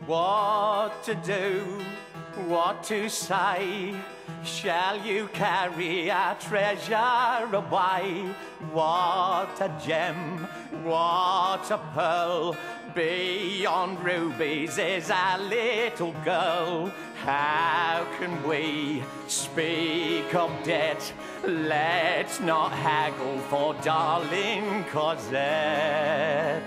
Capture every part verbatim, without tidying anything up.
What to do, what to say? Shall you carry our treasure away? What a gem, what a pearl, beyond rubies is our little girl. How can we speak of debt? Let's not haggle for darling Cosette.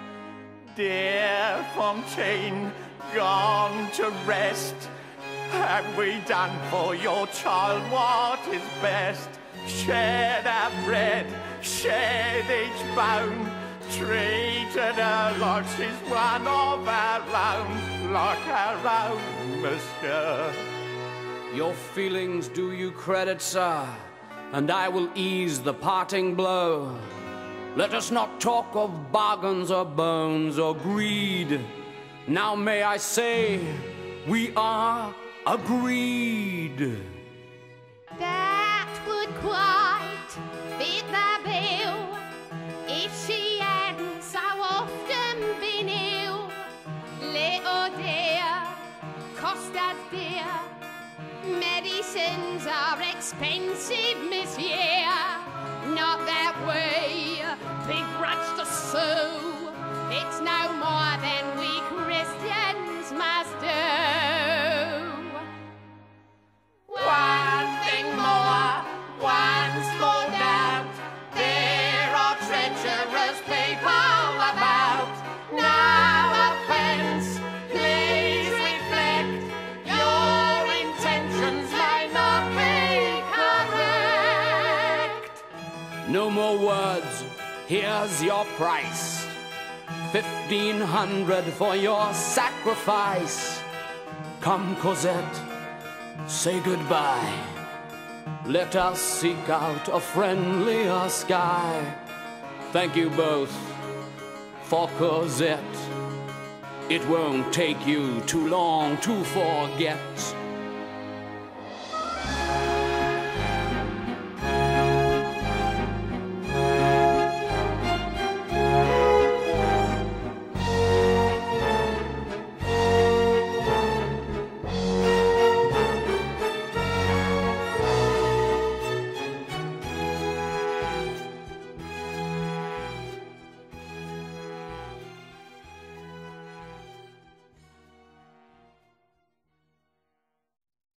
Dear Fontaine, gone to rest, have we done for your child what is best? Shared our bread, shared each bone, treated her like she's one of our own, like our own, monsieur. Your feelings do you credit, sir, and I will ease the parting blow. Let us not talk of bargains or bones or greed. Now may I say, we are agreed. That would quite fit the bill if she hadn't so often been ill. Little dear, cost us dear, medicines are expensive, monsieur. Not that we begrudge the sou, it's no more than we Christians must do. One thing more, one small doubt, there are treacherous people about. No offense, please reflect, your intentions may not be correct. No more words, here's your price. Fifteen hundred for your sacrifice. Come, Cosette, say goodbye. Let us seek out a friendlier sky. Thank you both for Cosette. It won't take you too long to forget.